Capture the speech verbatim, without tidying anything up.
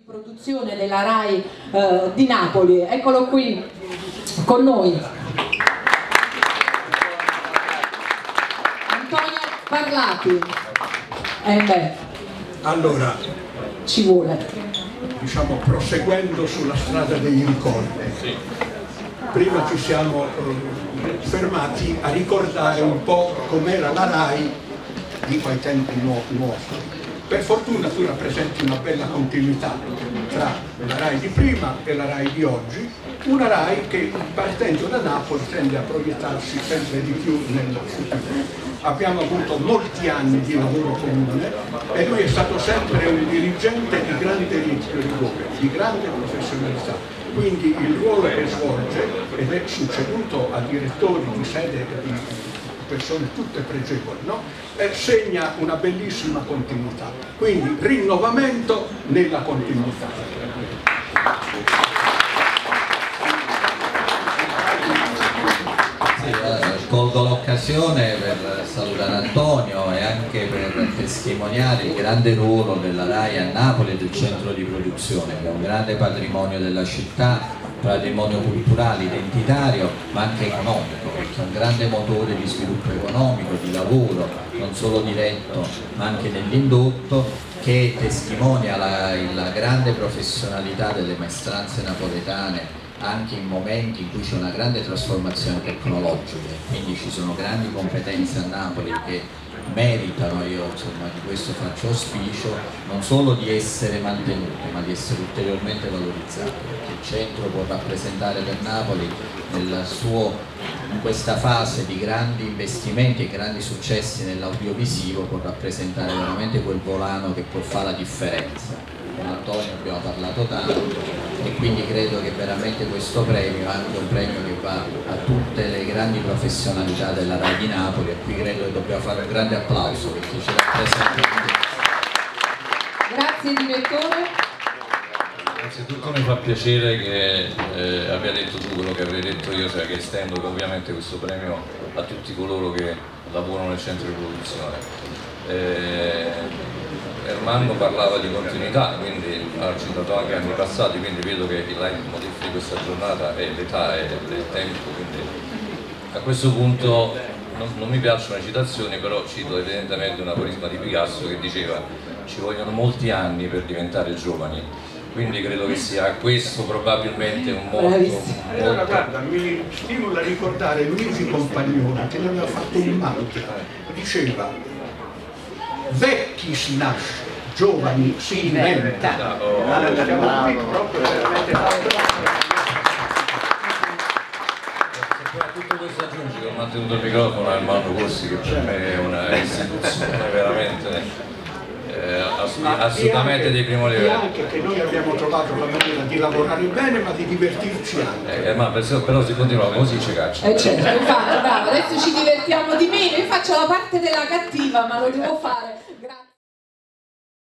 produzione della RAI eh, di Napoli. Eccolo qui con noi, Antonio Parlati. Eh beh, allora, ci vuole. Diciamo, proseguendo sulla strada dei ricordi, prima ci siamo eh, fermati a ricordare un po' com'era la RAI di quei tempi nuovi. Per fortuna tu rappresenti una bella continuità tra la RAI di prima e la RAI di oggi, una RAI che partendo da Napoli tende a proiettarsi sempre di più nel futuro. Abbiamo avuto molti anni di lavoro comune e lui è stato sempre un dirigente di grande rigore, di grande professionalità. Quindi il ruolo che svolge, ed è succeduto a direttori di sede di persone tutte pregevoli, no? eh, segna una bellissima continuità. Quindi rinnovamento nella continuità. Sì, eh, colgo l'occasione per salutare Antonio e anche per testimoniare il grande ruolo della RAI a Napoli e del centro di produzione, che è un grande patrimonio della città, patrimonio culturale, identitario, ma anche economico, perché è un grande motore di sviluppo economico, di lavoro, non solo diretto ma anche nell'indotto, che testimonia la, la grande professionalità delle maestranze napoletane anche in momenti in cui c'è una grande trasformazione tecnologica, quindi ci sono grandi competenze a Napoli che meritano, io insomma di questo faccio auspicio, non solo di essere mantenute ma di essere ulteriormente valorizzate, perché il centro può rappresentare per Napoli nel suo, in questa fase di grandi investimenti e grandi successi nell'audiovisivo, può rappresentare veramente quel volano che può fare la differenza. Con Antonio abbiamo parlato tanto e quindi credo che veramente questo premio è anche un premio che va a tutte le grandi professionalità della RAI di Napoli, e qui credo che dobbiamo fare un grande applauso perché ci rappresenta. Grazie direttore. Innanzitutto mi fa piacere che eh, abbia detto tu quello che avrei detto io, cioè che estendo ovviamente questo premio a tutti coloro che lavorano nel centro di produzione. Eh, Ermanno parlava di continuità, quindi ha citato anche anni passati, quindi vedo che il leitmotiv di questa giornata è l'età e il tempo, quindi a questo punto non, non mi piacciono le citazioni, però cito evidentemente un aforisma di Picasso che diceva ci vogliono molti anni per diventare giovani, quindi credo che sia questo probabilmente un motto. E allora guarda, mi stimola a ricordare Luigi Compagnone che ne aveva fatto un mantra, diceva: vecchi si nasce, giovani si inventa. Oh, allora stiamo qui proprio veramente tanto. Se a tutto questo aggiungi che ho mantenuto il microfono a Ermanno Corsi, che per me è una istituzione veramente eh, ass assolutamente di primo livello. E anche che noi abbiamo trovato la maniera di lavorare bene ma di divertirci anche. Eh, ma però si continua così ci caccia. Eh certo, infatti, bravo, adesso ci divertiamo di meno, io faccio la parte della cattiva ma lo devo fare.